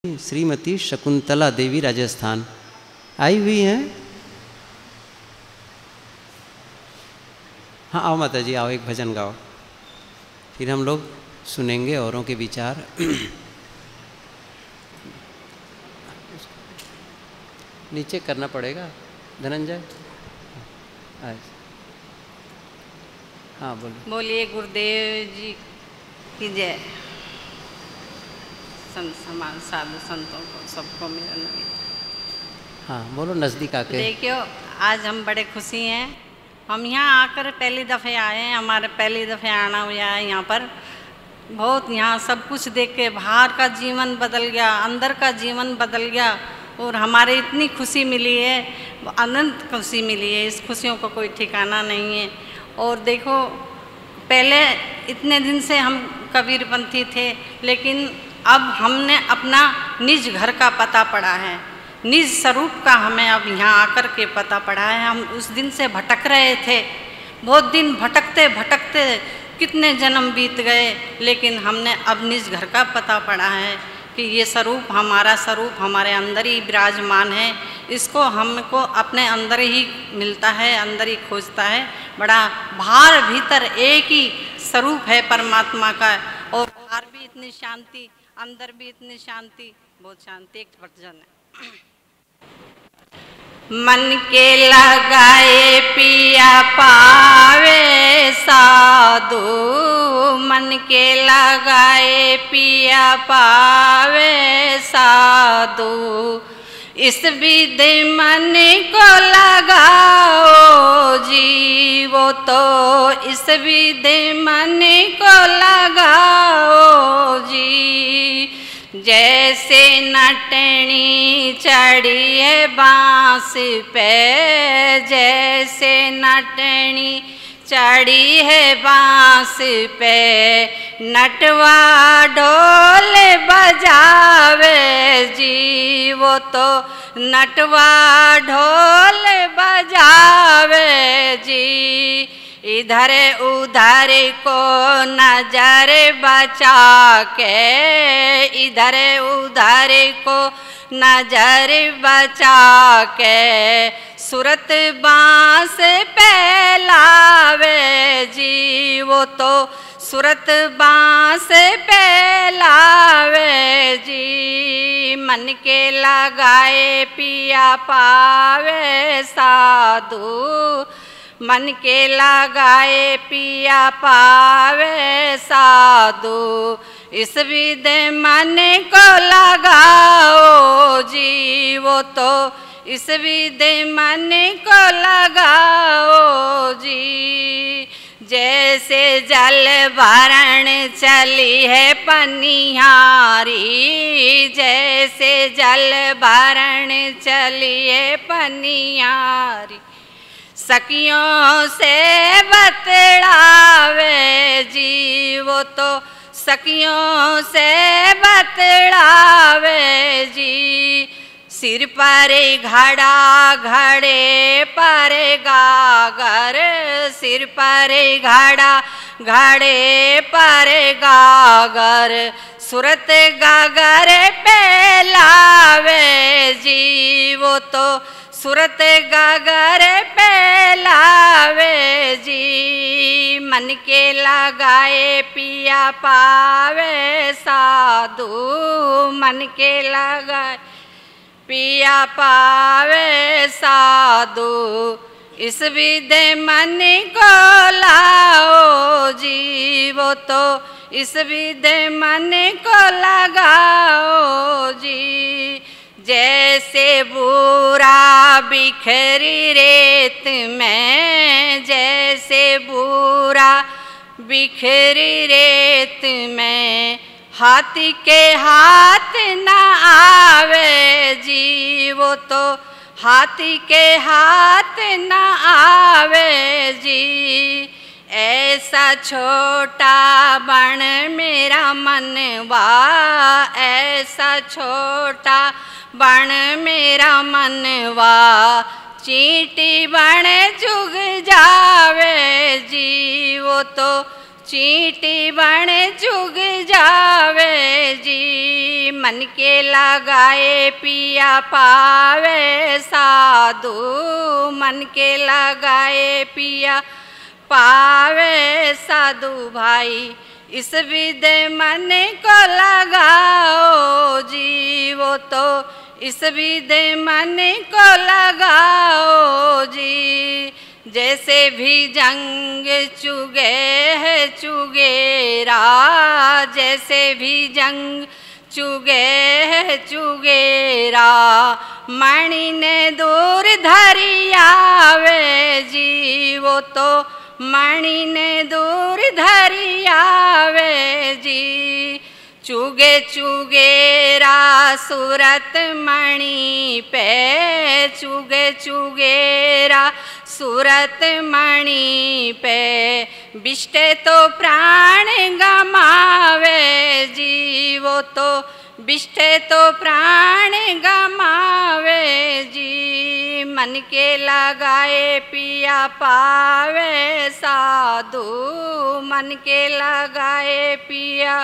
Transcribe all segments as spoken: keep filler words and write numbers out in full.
श्रीमती शकुंतला देवी राजस्थान आई हुई हैं। हाँ आओ माता जी, आओ एक भजन गाओ, फिर हम लोग सुनेंगे औरों के विचार। नीचे करना पड़ेगा धनंजय। हाँ बोलिए। बोलिए गुरुदेव जी की जय। संत समान साधु संतों को सबको मेरा नमस्कार। हाँ बोलो नज़दीक आके। देखियो आज हम बड़े खुशी हैं, हम यहाँ आकर पहली दफ़े आए हैं, हमारे पहली दफ़े आना हुआ है यहाँ पर। बहुत यहाँ सब कुछ देख के बाहर का जीवन बदल गया, अंदर का जीवन बदल गया और हमारे इतनी खुशी मिली है, अनंत खुशी मिली है। इस खुशियों को कोई ठिकाना नहीं है। और देखो पहले इतने दिन से हम कबीरपंथी थे, लेकिन अब हमने अपना निज घर का पता पड़ा है, निज स्वरूप का हमें अब यहाँ आकर के पता पड़ा है। हम उस दिन से भटक रहे थे, बहुत दिन भटकते भटकते कितने जन्म बीत गए, लेकिन हमने अब निज घर का पता पड़ा है कि ये स्वरूप हमारा स्वरूप हमारे अंदर ही विराजमान है। इसको हमको अपने अंदर ही मिलता है, अंदर ही खोजता है। बड़ा बाहर भीतर एक ही स्वरूप है परमात्मा का, और बाहर भी इतनी शांति, अंदर भी इतनी शांति, बहुत शांति। एक भजन है। मन के लगाए पिया पावे साधु, मन के लगाए पिया पावे साधु, इस विधि मन को लगाओ जी, वो तो इस विधि मन को लगाओ जी। जैसे नटनी चढ़ी है बांस पे, जैसे नटनी चढ़ी है बांस पे, नटवा ढोल बजावे जी, वो तो नटवा ढोल बजावे जी। इधर उधर को नजर बचा के, इधर उधर को नजर बचा के, सूरत बांस पे लावे जी, वो तो सूरत बांस पे लावे जी। मन के लगाए पिया पावे साधु, मन के लगाए पिया पावे साधु, इस विधि मन को लगाओ जी, वो तो इस विधि मन को लगाओ जी। जैसे जल भरण चली है पनिहारी, जैसे जल भरण चली है पनिहारी, सखियों से बतलावे जी, वो तो सखियों से बतलावे जी। सिर पर घड़ा घड़े पर गागर, सिर पर घड़ा घड़े पर गागर, सूरत गागर पे लावे जी, वो तो सूरत गागर पे लावे जी। मन के लगाए पिया पावे साधु, मन के लगाए पिया पावे साधु, इस विधि मन को लाओ जी, वो तो इस विधि मन को लगाओ जी। जैसे बूरा बिखरी रेत में, जैसे बूरा बिखरी रेत में, हाथी के हाथ न आवे जी, वो तो हाथी के हाथ न आवे जी। ऐसा छोटा बन मेरा मनवा, ऐसा छोटा बन मेरा मनवा, चींटी बन चुग जावे जी, वो तो चींटी बन चुग जावे जी, मन के लगाए पिया पावे साधु, मन के लगाए पिया पावे साधु भाई, इस विदे मन को लगाओ जी, वो तो इस विदे मन को लगाओ जी। जैसे भी जंग चुगे है चुगेरा, जैसे भी जंग चुगे है चुगेरा, मणि ने दूर धरी आवे जी, वो तो मणि ने दूर धरी आवे जी। चुगे चुगेरा सूरत मणि पे, चुगे चुगेरा सूरत मणि पे, बिष्टे तो प्राण गमावे जी, वो तो बिष्टे तो प्राण गमावे जी। मन के लगाए पिया पावे साधु, मन के लगाए पिया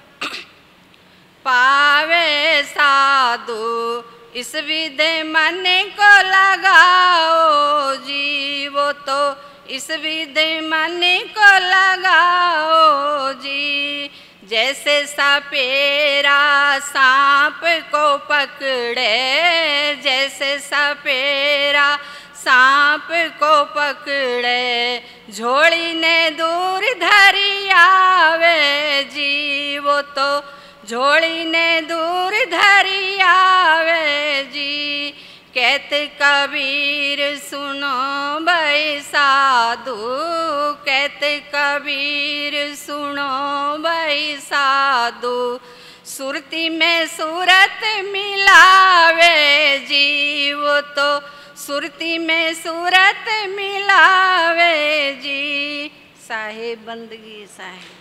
पावे साधु, इस विदे मन को लगाओ जी, वो तो इस विदे मन को लगाओ जी। जैसे सपेरा सांप को पकड़े, जैसे सपेरा सांप को पकड़े, झोली ने दूर धरी आवे जी, वो तो झोली ने दूर धरी आवे जी। कहते कबीर सुनो भाई साधु, कहते कबीर सुनो भाई साधु, सुरती में सूरत मिलावे जी, वो तो सुरती में सूरत मिलावे जी। साहेब बंदगी साहेब।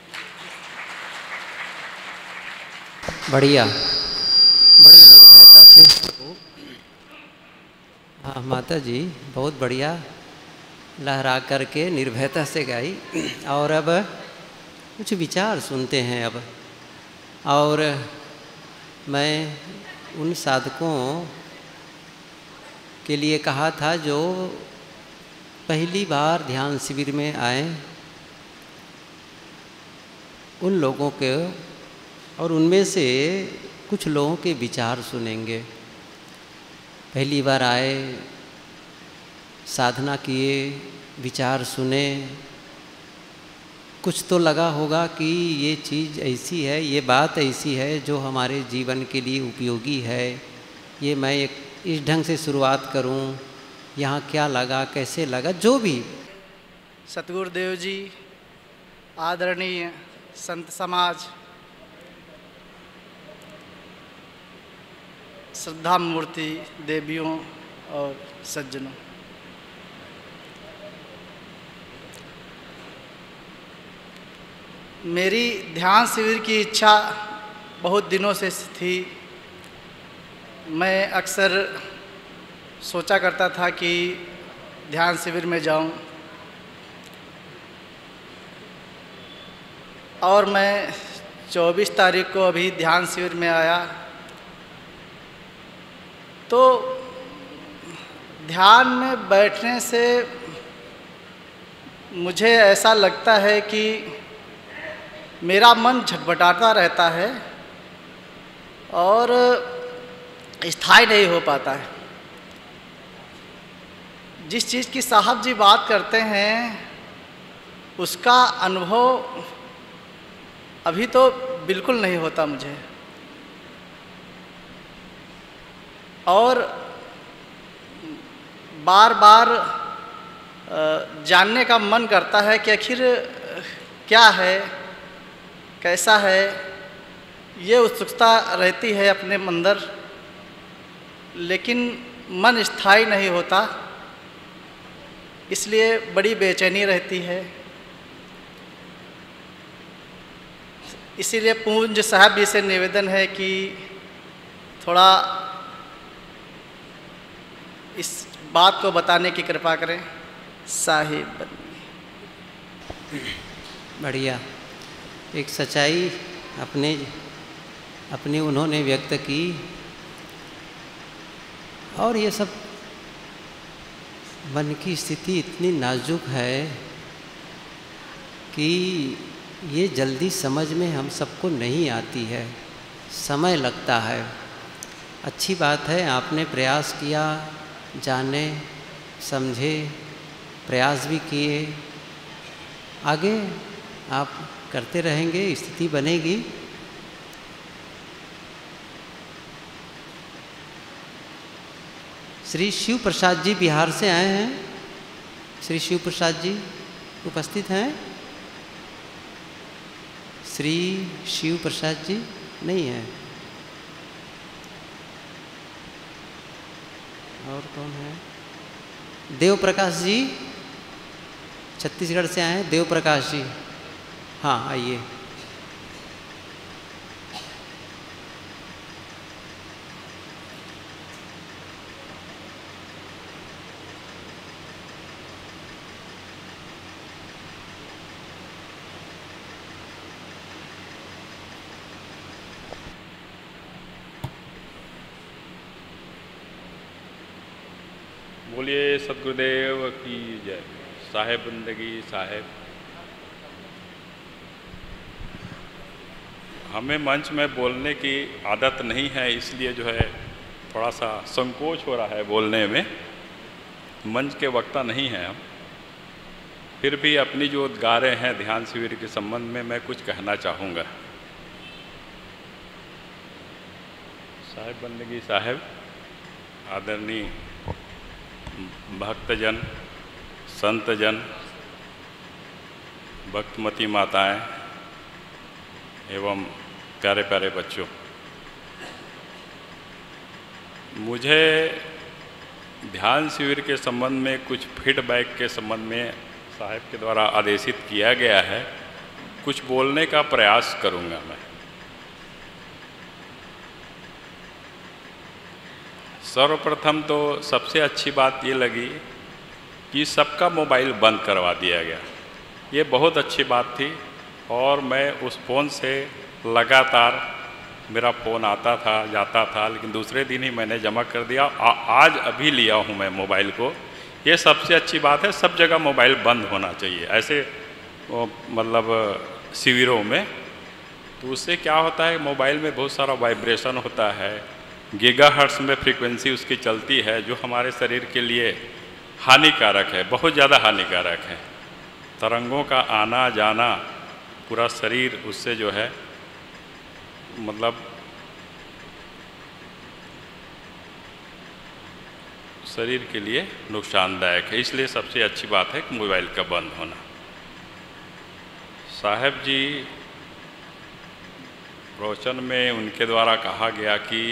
बढ़िया, बड़ी निर्भयता से। हाँ माता जी बहुत बढ़िया लहरा करके निर्भयता से गाई। और अब कुछ विचार सुनते हैं अब। और मैं उन साधकों के लिए कहा था जो पहली बार ध्यान शिविर में आए, उन लोगों के और उनमें से कुछ लोगों के विचार सुनेंगे। पहली बार आए, साधना किए, विचार सुने, कुछ तो लगा होगा कि ये चीज़ ऐसी है, ये बात ऐसी है जो हमारे जीवन के लिए उपयोगी है, ये मैं एक इस ढंग से शुरुआत करूं, यहाँ क्या लगा, कैसे लगा, जो भी। सतगुरुदेव जी, आदरणीय संत समाज, श्रद्धा मूर्ति देवियों और सज्जनों, मेरी ध्यान शिविर की इच्छा बहुत दिनों से थी। मैं अक्सर सोचा करता था कि ध्यान शिविर में जाऊं, और मैं चौबीस तारीख को अभी ध्यान शिविर में आया तो ध्यान में बैठने से मुझे ऐसा लगता है कि मेरा मन झटपटाता रहता है और स्थायी नहीं हो पाता है। जिस चीज़ की साहब जी बात करते हैं उसका अनुभव अभी तो बिल्कुल नहीं होता मुझे, और बार बार जानने का मन करता है कि आखिर क्या है, कैसा है, ये उत्सुकता रहती है अपने अंदर, लेकिन मन स्थायी नहीं होता, इसलिए बड़ी बेचैनी रहती है। इसीलिए पूज्य साहब जी से निवेदन है कि थोड़ा इस बात को बताने की कृपा करें। साहिब बढ़िया। एक सच्चाई अपने अपनी उन्होंने व्यक्त की, और ये सब मन की स्थिति इतनी नाजुक है कि ये जल्दी समझ में हम सबको नहीं आती है, समय लगता है। अच्छी बात है, आपने प्रयास किया, जाने समझे, प्रयास भी किए, आगे आप करते रहेंगे, स्थिति बनेगी। श्री शिव प्रसाद जी बिहार से आए हैं। श्री शिव प्रसाद जी उपस्थित हैं? श्री शिव प्रसाद जी नहीं हैं। और कौन है? देव प्रकाश जी छत्तीसगढ़ से आए हैं। देव प्रकाश जी, हाँ आइए। बोलिए सतगुरुदेव की जय। साहेब बंदगी साहेब। हमें मंच में बोलने की आदत नहीं है, इसलिए जो है थोड़ा सा संकोच हो रहा है बोलने में। मंच के वक्ता नहीं हैं हम, फिर भी अपनी जो उद्गारें हैं ध्यान शिविर के संबंध में मैं कुछ कहना चाहूँगा। साहेब बंदगी साहेब, आदरणीय भक्तजन, संतजन, भक्तमती माताएं एवं प्यारे प्यारे बच्चों, मुझे ध्यान शिविर के संबंध में कुछ फीडबैक के संबंध में साहब के द्वारा आदेशित किया गया है। कुछ बोलने का प्रयास करूंगा मैं। सर्वप्रथम तो सबसे अच्छी बात ये लगी कि सबका मोबाइल बंद करवा दिया गया। ये बहुत अच्छी बात थी, और मैं उस फ़ोन से लगातार मेरा फ़ोन आता था जाता था, लेकिन दूसरे दिन ही मैंने जमा कर दिया। आ, आज अभी लिया हूँ मैं मोबाइल को। ये सबसे अच्छी बात है, सब जगह मोबाइल बंद होना चाहिए ऐसे मतलब शिविरों में। तो उससे क्या होता है, मोबाइल में बहुत सारा वाइब्रेशन होता है, गीगाहर्ट्ज़ में फ्रीक्वेंसी उसकी चलती है, जो हमारे शरीर के लिए हानिकारक है, बहुत ज़्यादा हानिकारक है। तरंगों का आना जाना, पूरा शरीर उससे जो है मतलब शरीर के लिए नुकसानदायक है। इसलिए सबसे अच्छी बात है कि मोबाइल का बंद होना। साहब जी प्रवचन में उनके द्वारा कहा गया कि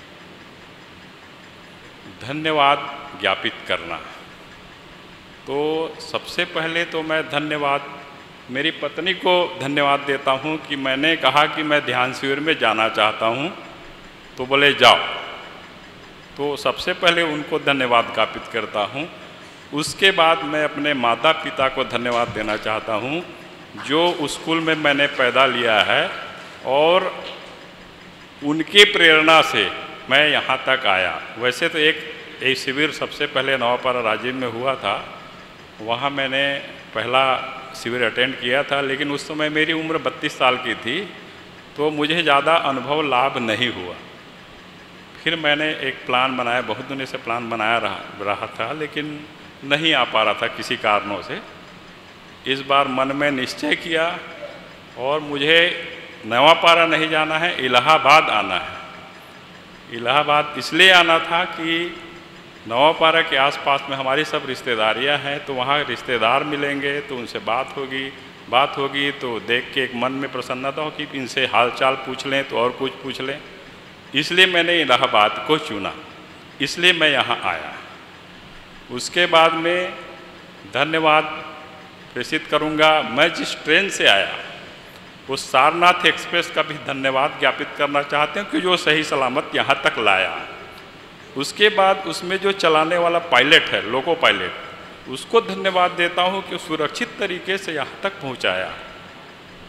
धन्यवाद ज्ञापित करना। तो सबसे पहले तो मैं धन्यवाद मेरी पत्नी को धन्यवाद देता हूँ कि मैंने कहा कि मैं ध्यान शिविर में जाना चाहता हूँ, तो बोले जाओ। तो सबसे पहले उनको धन्यवाद ज्ञापित करता हूँ। उसके बाद मैं अपने माता पिता को धन्यवाद देना चाहता हूँ, जो स्कूल में मैंने पैदा लिया है, और उनकी प्रेरणा से मैं यहाँ तक आया। वैसे तो एक एक शिविर सबसे पहले नवापारा राजीव में हुआ था, वहाँ मैंने पहला शिविर अटेंड किया था, लेकिन उस समय मेरी उम्र बत्तीस साल की थी, तो मुझे ज़्यादा अनुभव लाभ नहीं हुआ। फिर मैंने एक प्लान बनाया, बहुत दिनों से प्लान बनाया रहा रहा था, लेकिन नहीं आ पा रहा था किसी कारणों से। इस बार मन में निश्चय किया, और मुझे नवापारा नहीं जाना है, इलाहाबाद आना है। इलाहाबाद इसलिए आना था कि नवापारा के आसपास में हमारी सब रिश्तेदारियां हैं, तो वहाँ रिश्तेदार मिलेंगे, तो उनसे बात होगी बात होगी तो देख के एक मन में प्रसन्नता हो कि इनसे हालचाल पूछ लें तो और कुछ पूछ लें। इसलिए मैंने इलाहाबाद को चुना, इसलिए मैं यहाँ आया। उसके बाद में धन्यवाद प्रेषित करूँगा। मैं जिस ट्रेन से आया उस सारनाथ एक्सप्रेस का भी धन्यवाद ज्ञापित करना चाहते हैं कि जो सही सलामत यहाँ तक लाया। उसके बाद उसमें जो चलाने वाला पायलट है, लोको पायलट, उसको धन्यवाद देता हूँ कि सुरक्षित तरीके से यहाँ तक पहुँचाया।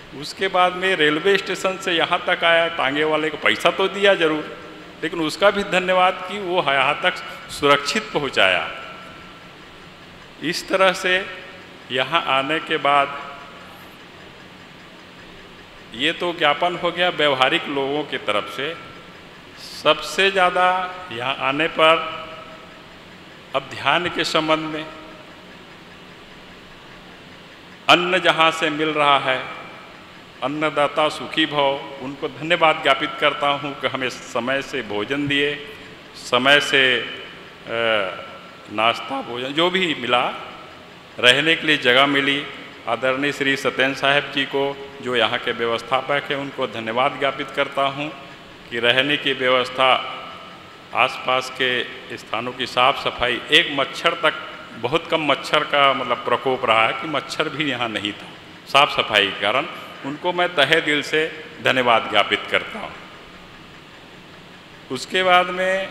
उसके बाद में रेलवे स्टेशन से यहाँ तक आया, टांगे वाले को पैसा तो दिया जरूर, लेकिन उसका भी धन्यवाद कि वो यहाँ तक सुरक्षित पहुँचाया। इस तरह से यहाँ आने के बाद ये तो ज्ञापन हो गया व्यवहारिक लोगों की तरफ से। सबसे ज़्यादा यहाँ आने पर अब ध्यान के संबंध में अन्न जहाँ से मिल रहा है, अन्नदाता सुखी भव, उनको धन्यवाद ज्ञापित करता हूँ कि हमें समय से भोजन दिए, समय से नाश्ता भोजन जो भी मिला, रहने के लिए जगह मिली। आदरणीय श्री सत्येंद्र साहब जी को जो यहाँ के व्यवस्थापक हैं उनको धन्यवाद ज्ञापित करता हूँ कि रहने की व्यवस्था, आसपास के स्थानों की साफ सफाई, एक मच्छर तक, बहुत कम मच्छर का मतलब प्रकोप रहा है कि मच्छर भी यहाँ नहीं था, साफ सफाई के कारण उनको मैं तहे दिल से धन्यवाद ज्ञापित करता हूँ। उसके बाद में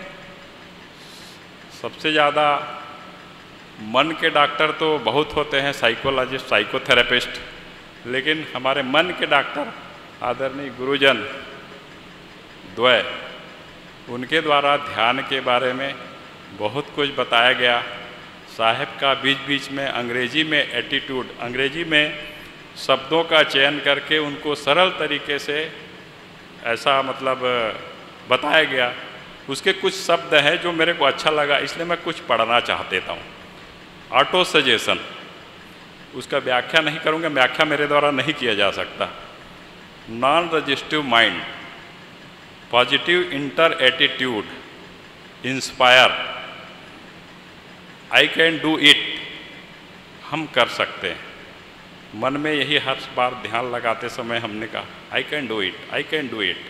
सबसे ज़्यादा मन के डॉक्टर तो बहुत होते हैं, साइकोलॉजिस्ट, साइकोथेरेपिस्ट, लेकिन हमारे मन के डॉक्टर आदरणीय गुरुजन द्वय, उनके द्वारा ध्यान के बारे में बहुत कुछ बताया गया। साहब का बीच बीच में अंग्रेजी में एटीट्यूड, अंग्रेजी में शब्दों का चयन करके उनको सरल तरीके से ऐसा मतलब बताया गया। उसके कुछ शब्द हैं जो मेरे को अच्छा लगा, इसलिए मैं कुछ पढ़ना चाहता हूँ। ऑटो सजेशन, उसका व्याख्या नहीं करूँगा, व्याख्या मेरे द्वारा नहीं किया जा सकता। Non resistive mind, positive inter attitude, inspire, I can do it, हम कर सकते हैं। मन में यही हर बार ध्यान लगाते समय हमने कहा I can do it, I can do it.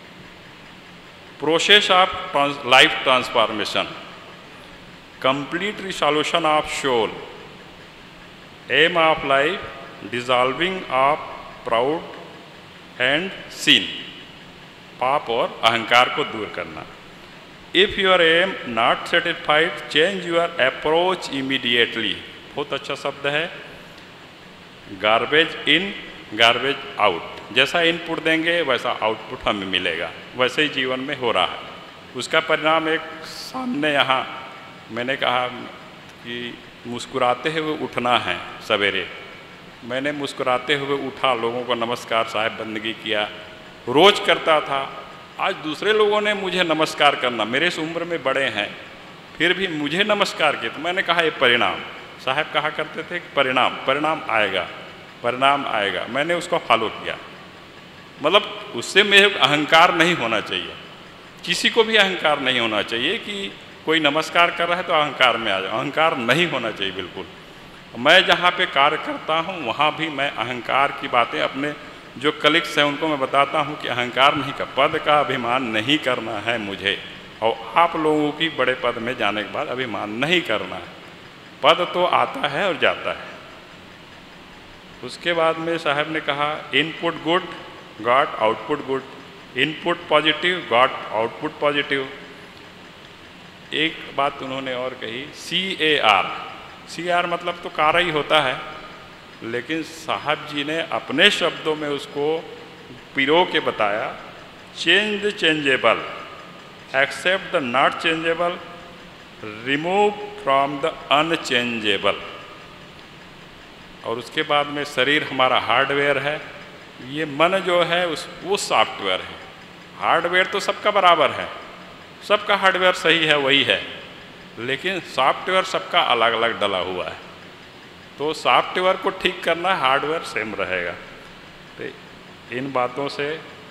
Process of life transformation, complete resolution of soul, aim of life, dissolving of proud and sin, पाप और अहंकार को दूर करना। If your aim not satisfied, change your approach immediately, बहुत अच्छा शब्द है। गार्बेज इन गार्बेज आउट, जैसा इनपुट देंगे वैसा आउटपुट हमें मिलेगा, वैसे ही जीवन में हो रहा है। उसका परिणाम एक सामने यहाँ मैंने कहा कि मुस्कुराते हुए उठना है सवेरे। मैंने मुस्कुराते हुए उठा, लोगों को नमस्कार साहब बंदगी किया, रोज़ करता था। आज दूसरे लोगों ने मुझे नमस्कार करना, मेरे से उम्र में बड़े हैं फिर भी मुझे नमस्कार किया, तो मैंने कहा ये परिणाम, साहब कहा करते थे कि परिणाम परिणाम आएगा, परिणाम आएगा। मैंने उसको फॉलो किया। मतलब उससे मेरे अहंकार नहीं होना चाहिए, किसी को भी अहंकार नहीं होना चाहिए कि कोई नमस्कार कर रहा है तो अहंकार में आ जाए, अहंकार नहीं होना चाहिए बिल्कुल। मैं जहाँ पे कार्य करता हूँ वहाँ भी मैं अहंकार की बातें अपने जो कलीग्स हैं उनको मैं बताता हूँ कि अहंकार नहीं का, पद का अभिमान नहीं करना है मुझे, और आप लोगों की बड़े पद में जाने के बाद अभिमान नहीं करना है। पद तो आता है और जाता है। उसके बाद में साहब ने कहा input good got output good, input positive got output positive. एक बात उन्होंने और कही, सी ए आर, सी आर मतलब तो कार ही होता है, लेकिन साहब जी ने अपने शब्दों में उसको पिरो के बताया, change the changeable, accept the not changeable, remove from the unchangeable. और उसके बाद में शरीर हमारा हार्डवेयर है, ये मन जो है उस वो सॉफ्टवेयर है। हार्डवेयर तो सबका बराबर है, सबका हार्डवेयर सही है वही है, लेकिन सॉफ्टवेयर सबका अलग अलग डला हुआ है। तो सॉफ्टवेयर को ठीक करना, हार्डवेयर सेम रहेगा। तो इन बातों से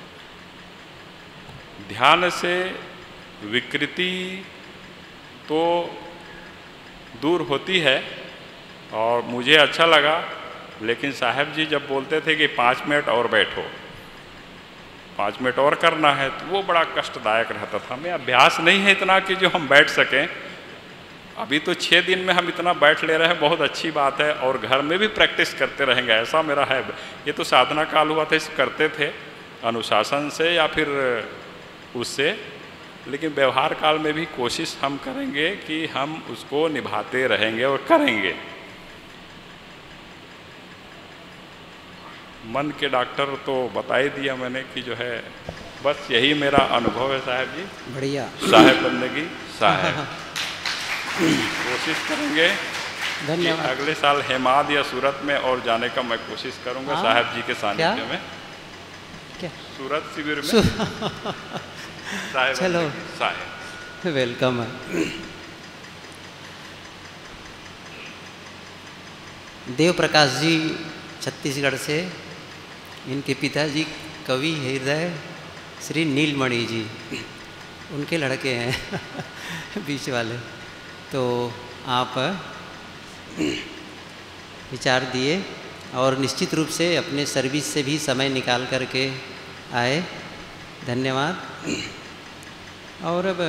ध्यान से विकृति तो दूर होती है और मुझे अच्छा लगा। लेकिन साहब जी जब बोलते थे कि पाँच मिनट और बैठो, पाँच मिनट और करना है, तो वो बड़ा कष्टदायक रहता था। मैं अभ्यास नहीं है इतना कि जो हम बैठ सकें। अभी तो छः दिन में हम इतना बैठ ले रहे हैं, बहुत अच्छी बात है, और घर में भी प्रैक्टिस करते रहेंगे, ऐसा मेरा है। ये तो साधना काल हुआ था, इसे करते थे अनुशासन से या फिर उससे, लेकिन व्यवहार काल में भी कोशिश हम करेंगे कि हम उसको निभाते रहेंगे और करेंगे। मन के डॉक्टर तो बता ही दिया मैंने कि जो है बस यही मेरा अनुभव है साहब जी। बढ़िया। साहेब बंदगी साहेब। कोशिश करेंगे धन्यवाद। अगले साल हेमाद या सूरत में और जाने का मैं कोशिश करूंगा। हाँ? साहब जी के सानिध्य में। क्या सूरत शिविर में साहेब चलो साहेब वेलकम है। देव प्रकाश जी छत्तीसगढ़ से, इनके पिताजी कवि हृदय श्री नीलमणि जी, उनके लड़के हैं बीच वाले। तो आप विचार दिए और निश्चित रूप से अपने सर्विस से भी समय निकाल करके आए, धन्यवाद। और अब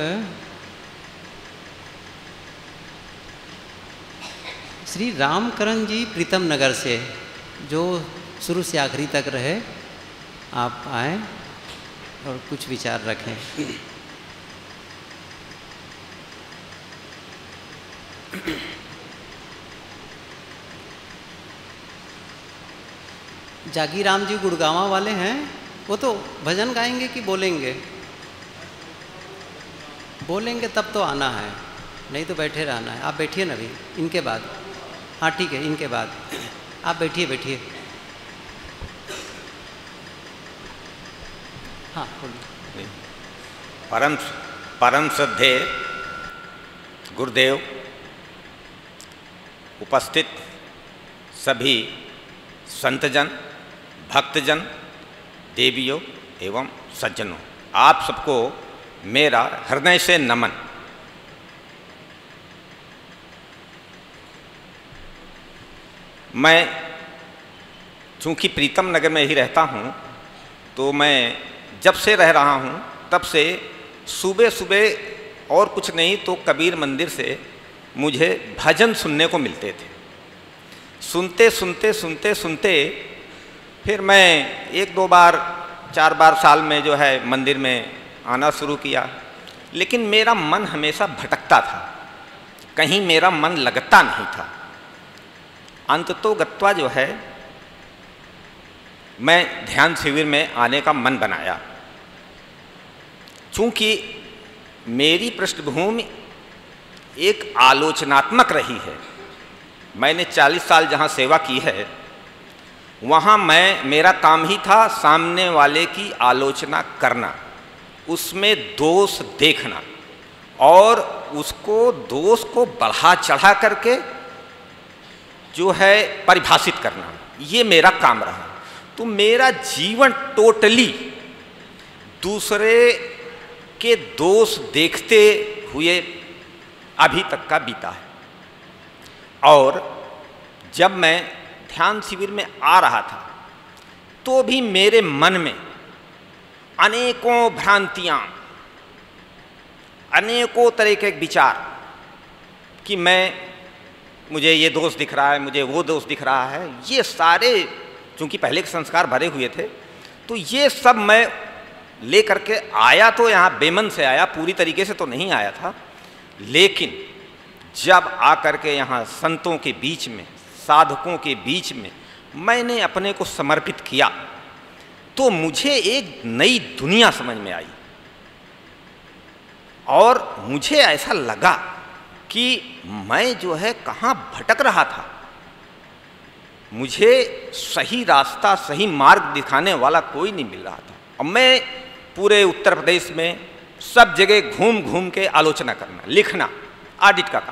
श्री रामकरण जी प्रीतम नगर से, जो शुरू से आखिरी तक रहे, आप आए और कुछ विचार रखें। जागी राम जी गुड़गांवा वाले हैं, वो तो भजन गाएंगे कि बोलेंगे? बोलेंगे तब तो आना है, नहीं तो बैठे रहना है। आप बैठिए ना अभी, इनके बाद। हाँ ठीक है, इनके बाद आप बैठिए बैठिए। हाँ बोलिए। परम परम श्रद्धेय गुरुदेव, उपस्थित सभी संतजन, भक्तजन, देवियों एवं सज्जनों, आप सबको मेरा हृदय से नमन। मैं चूँकि प्रीतम नगर में ही रहता हूँ, तो मैं जब से रह रहा हूँ तब से सुबह सुबह और कुछ नहीं तो कबीर मंदिर से मुझे भजन सुनने को मिलते थे। सुनते सुनते सुनते सुनते फिर मैं एक दो बार चार बार साल में जो है मंदिर में आना शुरू किया, लेकिन मेरा मन हमेशा भटकता था, कहीं मेरा मन लगता नहीं था। अंततो गत्वा जो है मैं ध्यान शिविर में आने का मन बनाया। चूँकि मेरी पृष्ठभूमि एक आलोचनात्मक रही है, मैंने चालीस साल जहाँ सेवा की है, वहाँ मैं मेरा काम ही था सामने वाले की आलोचना करना, उसमें दोष देखना और उसको दोष को बढ़ा चढ़ा करके जो है परिभाषित करना, ये मेरा काम रहा। तो मेरा जीवन टोटली दूसरे के दोष देखते हुए अभी तक का बीता है। और जब मैं ध्यान शिविर में आ रहा था तो भी मेरे मन में अनेकों भ्रांतियां, अनेकों तरह के विचार कि मैं मुझे ये दोष दिख रहा है, मुझे वो दोष दिख रहा है, ये सारे चूँकि पहले के संस्कार भरे हुए थे, तो ये सब मैं ले करके आया। तो यहाँ बेमन से आया, पूरी तरीके से तो नहीं आया था, लेकिन जब आकर के यहाँ संतों के बीच में, साधकों के बीच में मैंने अपने को समर्पित किया, तो मुझे एक नई दुनिया समझ में आई। और मुझे ऐसा लगा कि मैं जो है कहाँ भटक रहा था, मुझे सही रास्ता, सही मार्ग दिखाने वाला कोई नहीं मिल रहा था। और मैं पूरे उत्तर प्रदेश में सब जगह घूम घूम के आलोचना करना, लिखना, ऑडिट का काम।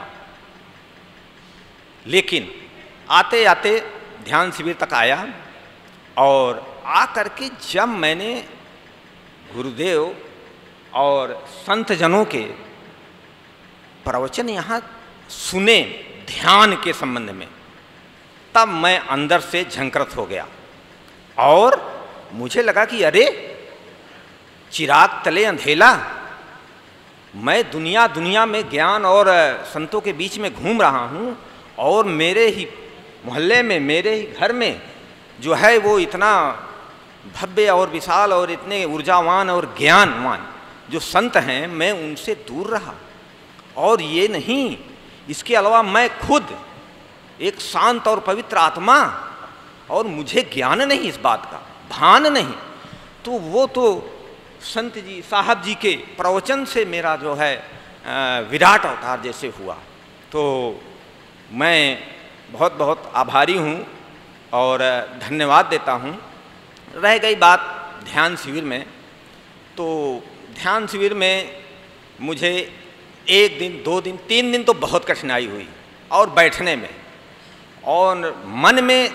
लेकिन आते आते ध्यान शिविर तक आया और आ करके जब मैंने गुरुदेव और संत जनों के प्रवचन यहाँ सुने ध्यान के संबंध में, तब मैं अंदर से झंकृत हो गया और मुझे लगा कि अरे चिराग तले अंधेला, मैं दुनिया दुनिया में ज्ञान और संतों के बीच में घूम रहा हूँ और मेरे ही मोहल्ले में, मेरे ही घर में जो है वो इतना भव्य और विशाल और इतने ऊर्जावान और ज्ञानवान जो संत हैं, मैं उनसे दूर रहा। और ये नहीं, इसके अलावा मैं खुद एक शांत और पवित्र आत्मा और मुझे ज्ञान नहीं इस बात का, भान नहीं। तो वो तो संत जी साहब जी के प्रवचन से मेरा जो है विराट अवतार जैसे हुआ। तो मैं बहुत बहुत आभारी हूँ और धन्यवाद देता हूँ। रह गई बात ध्यान शिविर में, तो ध्यान शिविर में मुझे एक दिन, दो दिन, तीन दिन तो बहुत कठिनाई हुई और बैठने में, और मन में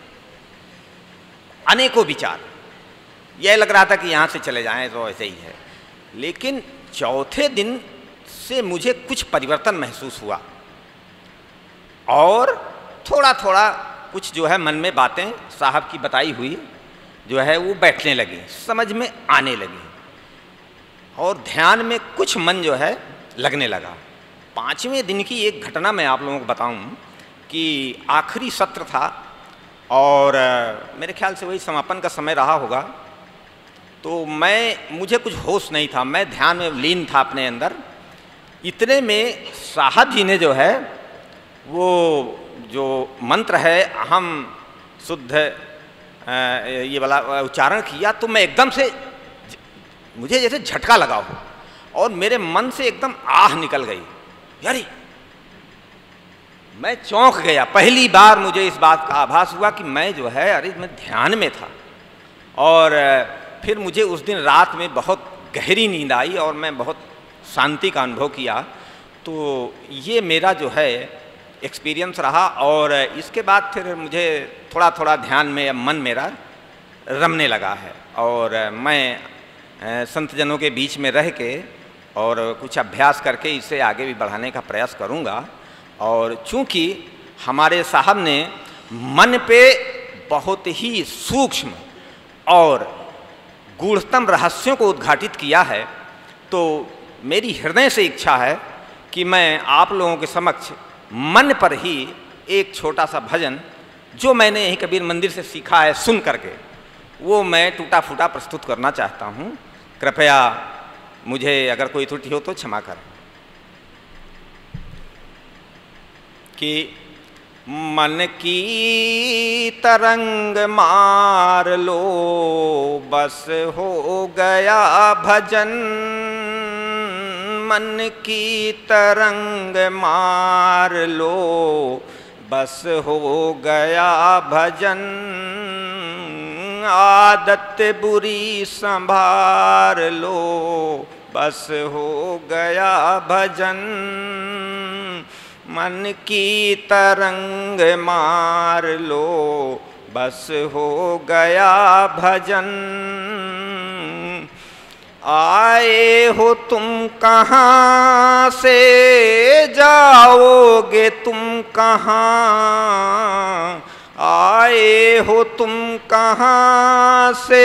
अनेकों विचार। यह लग रहा था कि यहाँ से चले जाएं तो ऐसे ही है। लेकिन चौथे दिन से मुझे कुछ परिवर्तन महसूस हुआ और थोड़ा थोड़ा कुछ जो है मन में बातें साहब की बताई हुई जो है वो बैठने लगी, समझ में आने लगी, और ध्यान में कुछ मन जो है लगने लगा। पाँचवें दिन की एक घटना मैं आप लोगों को बताऊं कि आखिरी सत्र था और मेरे ख्याल से वही समापन का समय रहा होगा। तो मैं मुझे कुछ होश नहीं था, मैं ध्यान में लीन था अपने अंदर। इतने में साहब जी ने जो है वो जो मंत्र है हम शुद्ध ये वाला उच्चारण किया, तो मैं एकदम से, मुझे जैसे झटका लगा हो और मेरे मन से एकदम आह निकल गई। यारी मैं चौंक गया। पहली बार मुझे इस बात का आभास हुआ कि मैं जो है, अरे मैं ध्यान में था। और फिर मुझे उस दिन रात में बहुत गहरी नींद आई और मैं बहुत शांति का अनुभव किया। तो ये मेरा जो है एक्सपीरियंस रहा, और इसके बाद फिर मुझे थोड़ा थोड़ा ध्यान में मन मेरा रमने लगा है, और मैं संत जनों के बीच में रह के और कुछ अभ्यास करके इसे आगे भी बढ़ाने का प्रयास करूँगा। और चूँकि हमारे साहब ने मन पे बहुत ही सूक्ष्म और गूढ़तम रहस्यों को उद्घाटित किया है, तो मेरी हृदय से इच्छा है कि मैं आप लोगों के समक्ष मन पर ही एक छोटा सा भजन, जो मैंने यहीं कबीर मंदिर से सीखा है सुन करके, वो मैं टूटा फूटा प्रस्तुत करना चाहता हूँ। कृपया मुझे अगर कोई त्रुटि हो तो क्षमा करें। कि मन की तरंग मार लो, बस हो गया भजन। मन की तरंग मार लो, बस हो गया भजन। आदत बुरी संभार लो, बस हो गया भजन। मन की तरंग मार लो, बस हो गया भजन। आए हो तुम कहाँ से, जाओगे तुम कहाँ। आए हो तुम कहाँ से,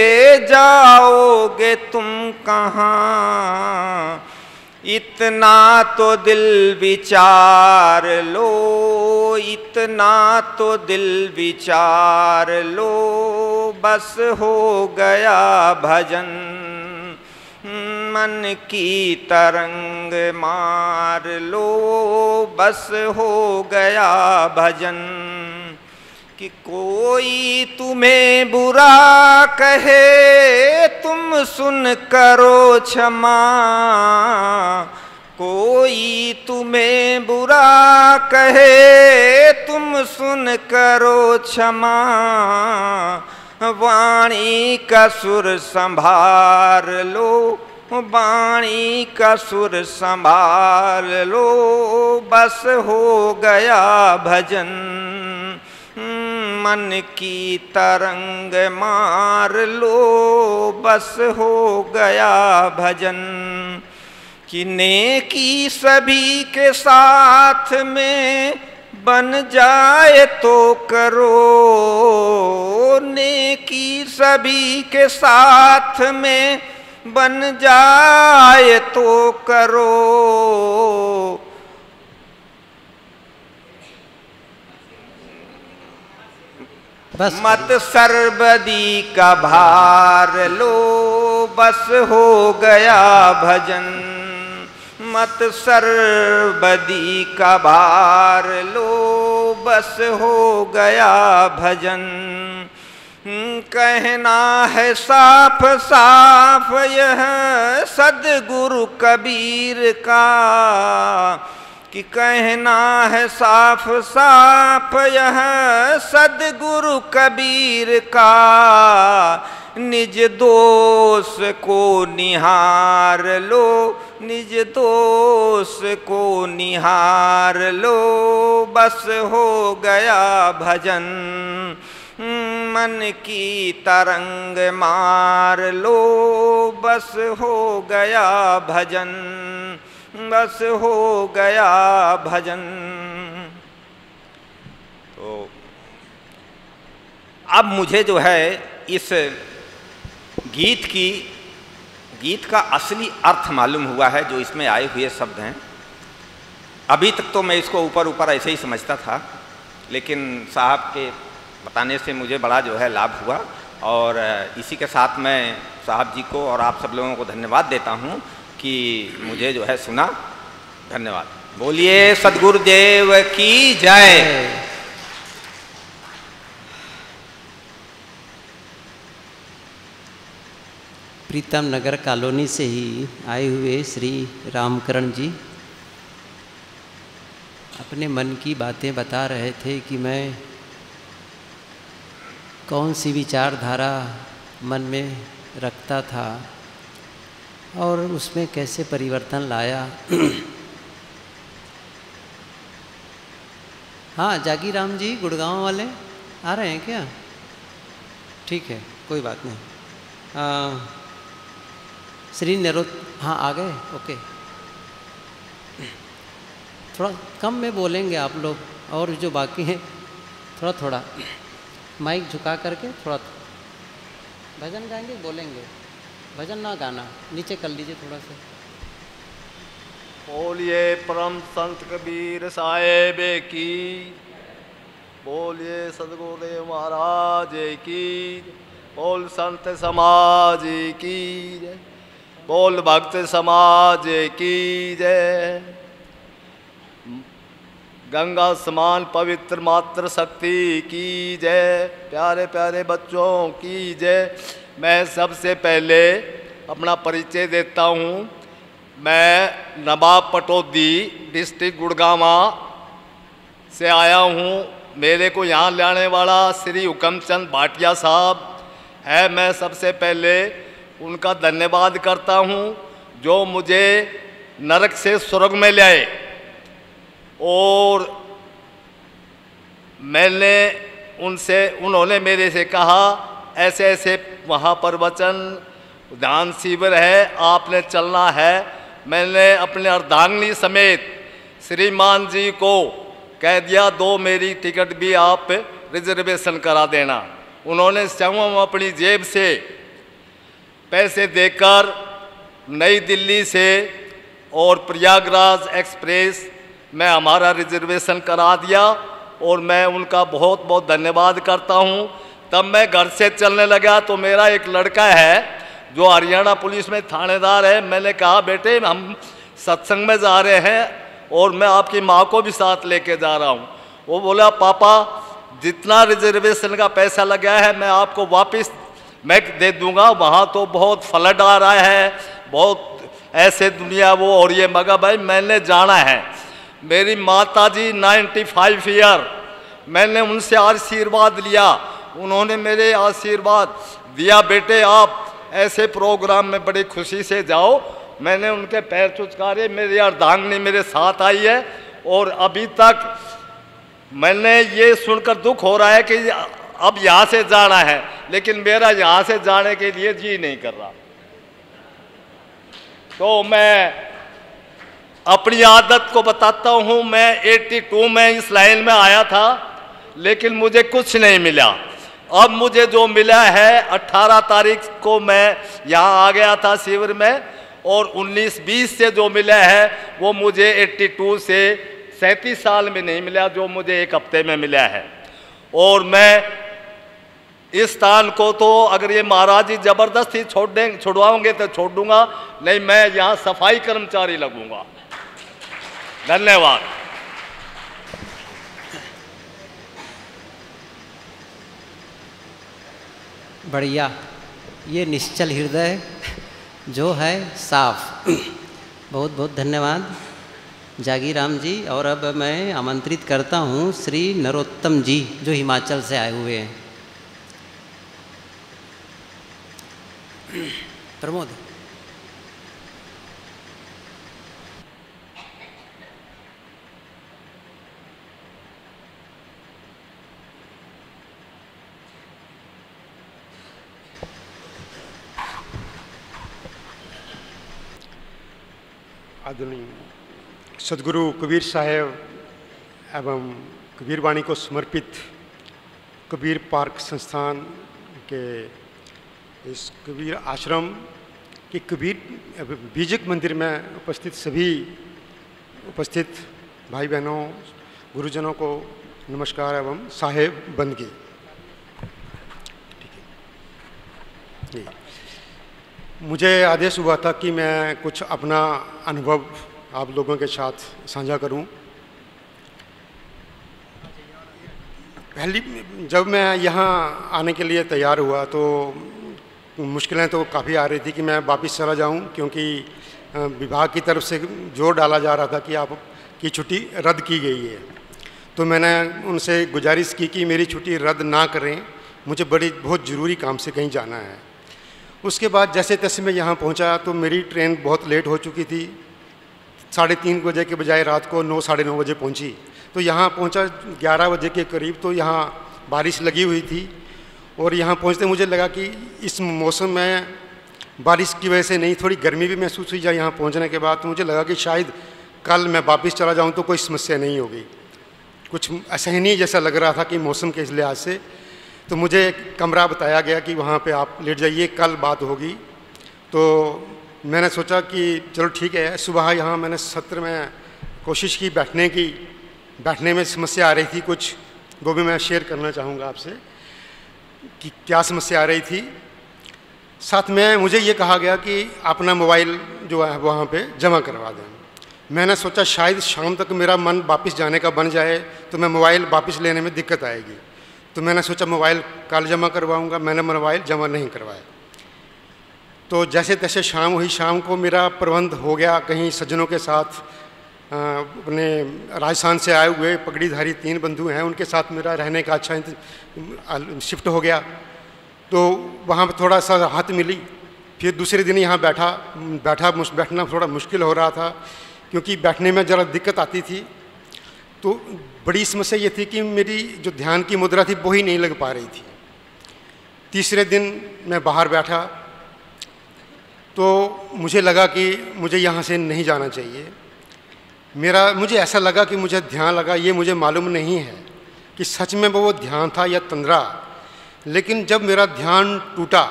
जाओगे तुम कहाँ। इतना तो दिल विचार लो, इतना तो दिल विचार लो, बस हो गया भजन। मन की तरंग मार लो, बस हो गया भजन। कि कोई तुम्हें बुरा कहे, तुम सुन करो क्षमा। कोई तुम्हें बुरा कहे, तुम सुन करो क्षमा। वाणी का सुर संभार लो, वाणी का सुर संभाल लो, बस हो गया भजन। मन की तरंग मार लो, बस हो गया भजन। कि नेकी सभी के साथ में बन जाए तो करो, नेकी सभी के साथ में बन जाए तो करो। बस मत सर्वदी का भार लो, बस हो गया भजन। मत सर्वदी का भार लो, बस हो गया भजन। कहना है साफ साफ यह सद्गुरु कबीर का, कि कहना है साफ साफ यह सद्गुरु कबीर का, निज दोष को निहार लो, निज दोष को निहार लो, बस हो गया भजन। मन की तरंग मार लो, बस हो गया भजन, बस हो गया भजन। तो अब मुझे जो है इस गीत की गीत का असली अर्थ मालूम हुआ है, जो इसमें आए हुए शब्द हैं। अभी तक तो मैं इसको ऊपर ऊपर ऐसे ही समझता था, लेकिन साहब के बताने से मुझे बड़ा जो है लाभ हुआ। और इसी के साथ मैं साहब जी को और आप सब लोगों को धन्यवाद देता हूँ कि मुझे जो है सुना। धन्यवाद। बोलिए सद्गुरुदेव की जय। प्रीतम नगर कॉलोनी से ही आए हुए श्री रामकरण जी अपने मन की बातें बता रहे थे कि मैं कौन सी विचारधारा मन में रखता था और उसमें कैसे परिवर्तन लाया। हाँ, जागी राम जी गुड़गांव वाले आ रहे हैं क्या? ठीक है, कोई बात नहीं। आ, श्री नरोत हाँ आ गए, ओके। थोड़ा कम में बोलेंगे आप लोग, और जो बाकी हैं थोड़ा थोड़ा माइक झुका करके थोड़ा भजन गाएंगे, बोलेंगे। भजन ना गाना, नीचे कर लीजिए थोड़ा सा। बोलिए परम संत कबीर साहेब की, बोलिए सदगुरुदेव महाराज की, बोल संत समाज की जय, बोल भक्त समाज की जय। गंगा समान पवित्र मात्र शक्ति की जय। प्यारे प्यारे बच्चों की जय। मैं सबसे पहले अपना परिचय देता हूँ। मैं नवाब पटौदी डिस्ट्रिक्ट गुड़गांव से आया हूँ। मेरे को यहाँ लाने वाला श्री हुकमचंद भाटिया साहब है। मैं सबसे पहले उनका धन्यवाद करता हूँ जो मुझे नरक से स्वर्ग में ले आए। और मैंने उनसे उन्होंने मेरे से कहा ऐसे ऐसे वहाँ पर वचन ध्यान शिविर है, आपने चलना है। मैंने अपने अर्धांगिनी समेत श्रीमान जी को कह दिया दो मेरी टिकट भी आप रिजर्वेशन करा देना। उन्होंने स्वयं अपनी जेब से पैसे देकर नई दिल्ली से और प्रयागराज एक्सप्रेस में हमारा रिजर्वेशन करा दिया और मैं उनका बहुत बहुत धन्यवाद करता हूं। तब मैं घर से चलने लगा तो मेरा एक लड़का है जो हरियाणा पुलिस में थानेदार है। मैंने कहा बेटे हम सत्संग में जा रहे हैं और मैं आपकी माँ को भी साथ लेके जा रहा हूँ। वो बोला पापा जितना रिजर्वेशन का पैसा लगा है मैं आपको वापस मैं दे दूंगा। वहाँ तो बहुत फ्लड आ रहा है, बहुत ऐसे दुनिया वो और ये, मगर भाई मैंने जाना है। मेरी माता जी नाइन्टी फाइव ईयर, मैंने उनसे आशीर्वाद लिया, उन्होंने मेरे आशीर्वाद दिया बेटे आप ऐसे प्रोग्राम में बड़ी खुशी से जाओ। मैंने उनके पैर चुचकारे, मेरी अर्धांगिनी मेरे साथ आई है और अभी तक मैंने ये सुनकर दुख हो रहा है कि अब यहाँ से जाना है, लेकिन मेरा यहाँ से जाने के लिए जी नहीं कर रहा। तो मैं अपनी आदत को बताता हूँ। मैं बयासी में इस लाइन में आया था लेकिन मुझे कुछ नहीं मिला। अब मुझे जो मिला है अठारह तारीख को मैं यहाँ आ गया था शिविर में और उन्नीस बीस से जो मिला है वो मुझे बयासी से सैंतीस साल में नहीं मिला, जो मुझे एक हफ्ते में मिला है। और मैं इस स्थान को तो अगर ये महाराज जी जबरदस्ती छोड़ दें छुड़वाओगे तो छोड़ दूंगा, नहीं मैं यहाँ सफाई कर्मचारी लगूंगा। धन्यवाद। बढ़िया, ये निश्चल हृदय जो है साफ। बहुत बहुत धन्यवाद जागीराम जी। और अब मैं आमंत्रित करता हूँ श्री नरोत्तम जी जो हिमाचल से आए हुए हैं। प्रमोद। आदरणीय सदगुरु कबीर साहेब एवं कबीर वाणी को समर्पित कबीर पार्क संस्थान के इस कबीर आश्रम के कबीर बीजक मंदिर में उपस्थित सभी उपस्थित भाई बहनों गुरुजनों को नमस्कार एवं साहेब बंदगी। ठीक है जी, मुझे आदेश हुआ था कि मैं कुछ अपना अनुभव आप लोगों के साथ साझा करूं। पहली जब मैं यहाँ आने के लिए तैयार हुआ तो मुश्किलें तो काफ़ी आ रही थी कि मैं वापस चला जाऊं, क्योंकि विभाग की तरफ से जोर डाला जा रहा था कि आपकी छुट्टी रद्द की गई है। तो मैंने उनसे गुजारिश की कि मेरी छुट्टी रद्द ना करें, मुझे बड़ी बहुत ज़रूरी काम से कहीं जाना है। उसके बाद जैसे तैसे मैं यहाँ पहुँचा तो मेरी ट्रेन बहुत लेट हो चुकी थी, साढ़े तीन बजे के बजाय रात को नौ साढ़े नौ बजे पहुँची। तो यहाँ पहुँचा ग्यारह बजे के करीब, तो यहाँ बारिश लगी हुई थी और यहाँ पहुँचते मुझे लगा कि इस मौसम में बारिश की वजह से नहीं, थोड़ी गर्मी भी महसूस हुई जहाँ यहाँ पहुँचने के बाद। तो मुझे लगा कि शायद कल मैं वापस चला जाऊँ तो कोई समस्या नहीं होगी। कुछ असहनीय जैसा लग रहा था कि मौसम के इस लिहाज से। तो मुझे कमरा बताया गया कि वहाँ पे आप लेट जाइए, कल बात होगी। तो मैंने सोचा कि चलो ठीक है। सुबह यहाँ मैंने सत्र में कोशिश की बैठने की, बैठने में समस्या आ रही थी कुछ, वो भी मैं शेयर करना चाहूँगा आपसे कि क्या समस्या आ रही थी। साथ में मुझे ये कहा गया कि अपना मोबाइल जो है वहाँ पे जमा करवा दें। मैंने सोचा शायद शाम तक मेरा मन वापस जाने का बन जाए तो मैं मोबाइल वापस लेने में दिक्कत आएगी। तो मैंने सोचा मोबाइल कल जमा करवाऊँगा। मैंने मोबाइल जमा नहीं करवाया। तो जैसे तैसे शाम हुई, शाम को मेरा प्रबंध हो गया कहीं सज्जनों के साथ, अपने राजस्थान से आए हुए पगड़ीधारी तीन बंधु हैं, उनके साथ मेरा रहने का अच्छा शिफ्ट हो गया। तो वहाँ पर थोड़ा सा राहत मिली। फिर दूसरे दिन यहाँ बैठा बैठा बैठना थोड़ा मुश्किल हो रहा था, क्योंकि बैठने में ज़रा दिक्कत आती थी। तो बड़ी समस्या ये थी कि मेरी जो ध्यान की मुद्रा थी वो ही नहीं लग पा रही थी। तीसरे दिन मैं बाहर बैठा तो मुझे लगा कि मुझे यहाँ से नहीं जाना चाहिए। मेरा मुझे ऐसा लगा कि मुझे ध्यान लगा, ये मुझे मालूम नहीं है कि सच में वो ध्यान था या तंद्रा। लेकिन जब मेरा ध्यान टूटा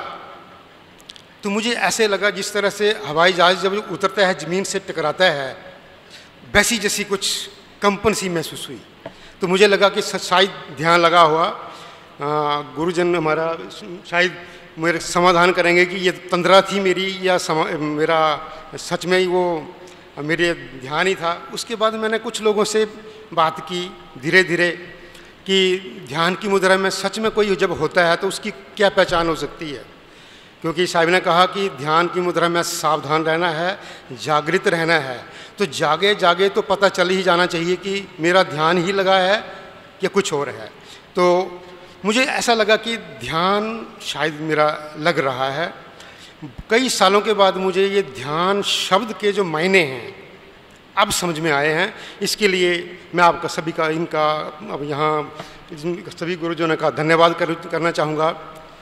तो मुझे ऐसे लगा जिस तरह से हवाई जहाज़ जब उतरता है ज़मीन से टकराता है, वैसी जैसी कुछ कंपन सी महसूस हुई। तो मुझे लगा कि शायद ध्यान लगा हुआ गुरुजन हमारा शायद मेरे समाधान करेंगे कि ये तंद्रा थी मेरी या समा, मेरा सच में ही वो मेरे ध्यान ही था। उसके बाद मैंने कुछ लोगों से बात की धीरे धीरे कि ध्यान की मुद्रा में सच में कोई जब होता है तो उसकी क्या पहचान हो सकती है। क्योंकि साहिब ने कहा कि ध्यान की मुद्रा में सावधान रहना है, जागृत रहना है। तो जागे जागे तो पता चल ही जाना चाहिए कि मेरा ध्यान ही लगा है या कुछ और है। तो मुझे ऐसा लगा कि ध्यान शायद मेरा लग रहा है। कई सालों के बाद मुझे ये ध्यान शब्द के जो मायने हैं अब समझ में आए हैं। इसके लिए मैं आपका सभी का इनका अब यहाँ सभी गुरुजनों का धन्यवाद कर, करना चाहूँगा।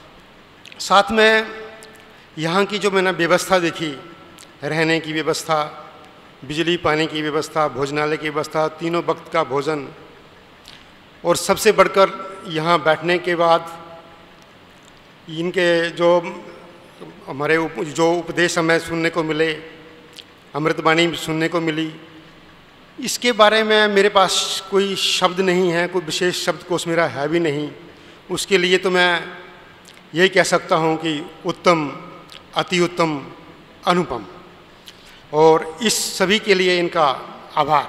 साथ में यहाँ की जो मैंने व्यवस्था देखी, रहने की व्यवस्था, बिजली पानी की व्यवस्था, भोजनालय की व्यवस्था, तीनों वक्त का भोजन, और सबसे बढ़कर यहाँ बैठने के बाद इनके जो हमारे उप, जो उपदेश हमें सुनने को मिले, अमृतवाणी सुनने को मिली, इसके बारे में मेरे पास कोई शब्द नहीं है, कोई विशेष शब्दकोश मेरा है भी नहीं। उसके लिए तो मैं यही कह सकता हूँ कि उत्तम, अति उत्तम, अनुपम, और इस सभी के लिए इनका आभार।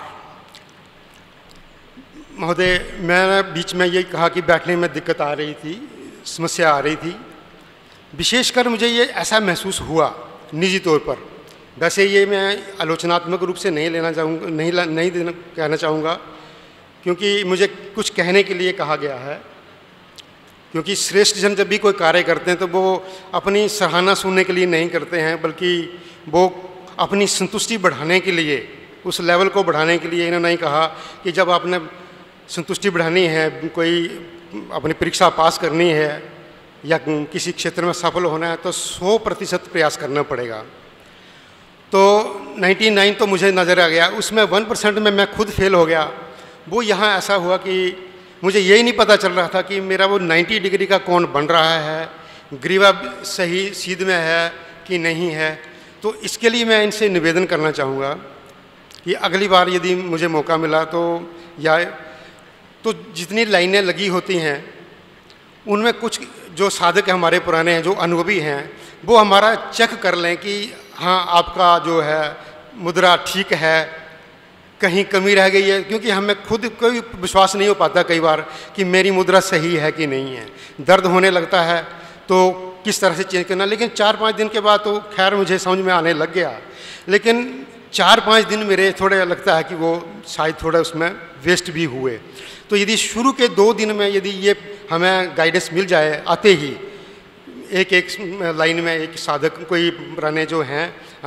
महोदय, मैंने बीच में यही कहा कि बैठने में दिक्कत आ रही थी, समस्या आ रही थी। विशेषकर मुझे ये ऐसा महसूस हुआ निजी तौर पर, वैसे ये मैं आलोचनात्मक रूप से नहीं लेना चाहूँगा, नहीं नहीं देना कहना चाहूँगा, क्योंकि मुझे कुछ कहने के लिए कहा गया है। क्योंकि श्रेष्ठ जन जब भी कोई कार्य करते हैं तो वो अपनी सराहना सुनने के लिए नहीं करते हैं, बल्कि वो अपनी संतुष्टि बढ़ाने के लिए, उस लेवल को बढ़ाने के लिए इन्होंने नहीं कहा कि जब आपने संतुष्टि बढ़ानी है, कोई अपनी परीक्षा पास करनी है या किसी क्षेत्र में सफल होना है तो सौ प्रतिशत प्रयास करना पड़ेगा। तो निन्यानवे तो मुझे नज़र आ गया, उसमें वन परसेंट में मैं खुद फेल हो गया। वो यहाँ ऐसा हुआ कि मुझे यही नहीं पता चल रहा था कि मेरा वो नब्बे डिग्री का कोण बन रहा है, ग्रीवा सही सीध में है कि नहीं है। तो इसके लिए मैं इनसे निवेदन करना चाहूँगा कि अगली बार यदि मुझे मौका मिला तो या तो जितनी लाइनें लगी होती हैं उनमें कुछ जो साधक हमारे पुराने हैं, जो अनुभवी हैं, वो हमारा चेक कर लें कि हाँ आपका जो है मुद्रा ठीक है, कहीं कमी रह गई है। क्योंकि हमें खुद कोई विश्वास नहीं हो पाता कई बार कि मेरी मुद्रा सही है कि नहीं है। दर्द होने लगता है तो किस तरह से चेंज करना, लेकिन चार पाँच दिन के बाद तो खैर मुझे समझ में आने लग गया। लेकिन चार पाँच दिन मेरे थोड़े लगता है कि वो शायद थोड़ा उसमें वेस्ट भी हुए। तो यदि शुरू के दो दिन में यदि ये हमें गाइडेंस मिल जाए, आते ही एक एक लाइन में एक साधक कोई पुराने जो हैं,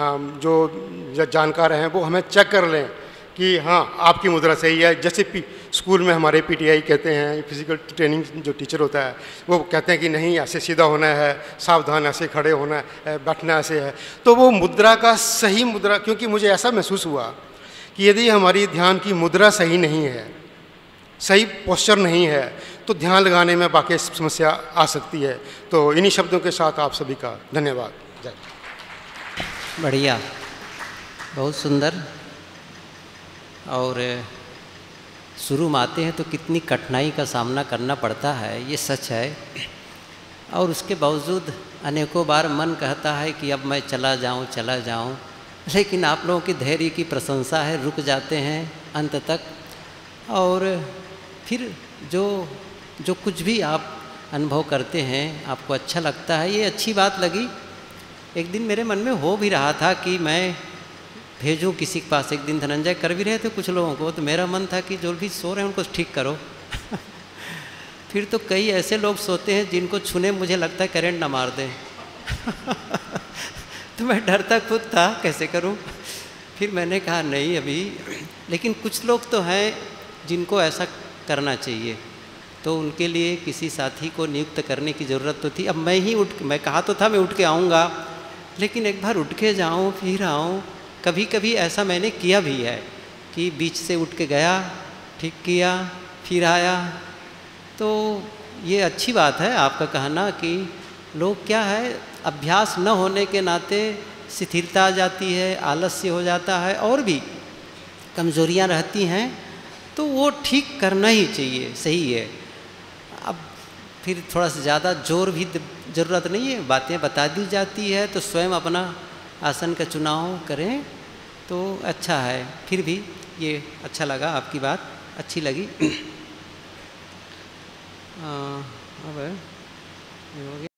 जो जानकार हैं, वो हमें चेक कर लें कि हाँ आपकी मुद्रा सही है। जैसे पी, स्कूल में हमारे पीटीआई कहते हैं, फिजिकल ट्रेनिंग जो टीचर होता है वो कहते हैं कि नहीं ऐसे सीधा होना है, सावधान ऐसे खड़े होना है, बैठना ऐसे है। तो वो मुद्रा का सही मुद्रा, क्योंकि मुझे ऐसा महसूस हुआ कि यदि हमारी ध्यान की मुद्रा सही नहीं है, सही पोस्चर नहीं है, तो ध्यान लगाने में बाकी समस्या आ सकती है। तो इन्हीं शब्दों के साथ आप सभी का धन्यवाद। जय। बढ़िया, बहुत सुंदर। और शुरू में आते हैं तो कितनी कठिनाई का सामना करना पड़ता है, ये सच है। और उसके बावजूद अनेकों बार मन कहता है कि अब मैं चला जाऊं चला जाऊं, लेकिन आप लोगों की धैर्य की प्रशंसा है, रुक जाते हैं अंत तक। और फिर जो जो कुछ भी आप अनुभव करते हैं आपको अच्छा लगता है, ये अच्छी बात लगी। एक दिन मेरे मन में हो भी रहा था कि मैं भेजूं किसी के पास। एक दिन धनंजय कर भी रहे थे कुछ लोगों को, तो मेरा मन था कि जो भी सो रहे हैं उनको ठीक करो। फिर तो कई ऐसे लोग सोते हैं जिनको छूने मुझे लगता है करंट ना मार दें। तो मैं डरता खुद था कैसे करूं। फिर मैंने कहा नहीं अभी, लेकिन कुछ लोग तो हैं जिनको ऐसा करना चाहिए, तो उनके लिए किसी साथी को नियुक्त करने की ज़रूरत तो थी। अब मैं ही उठ मैं कहा तो था मैं उठ के आऊँगा, लेकिन एक बार उठ के जाऊँ फिर आऊँ। कभी कभी ऐसा मैंने किया भी है कि बीच से उठ के गया, ठीक किया, फिर आया। तो ये अच्छी बात है आपका कहना कि लोग क्या है, अभ्यास न होने के नाते शिथिलता आ जाती है, आलस्य हो जाता है और भी कमज़ोरियाँ रहती हैं, तो वो ठीक करना ही चाहिए, सही है। अब फिर थोड़ा सा ज़्यादा जोर भी ज़रूरत नहीं है, बातें बता दी जाती है तो स्वयं अपना आसन का चुनाव करें तो अच्छा है। फिर भी ये अच्छा लगा, आपकी बात अच्छी लगी। आ, अब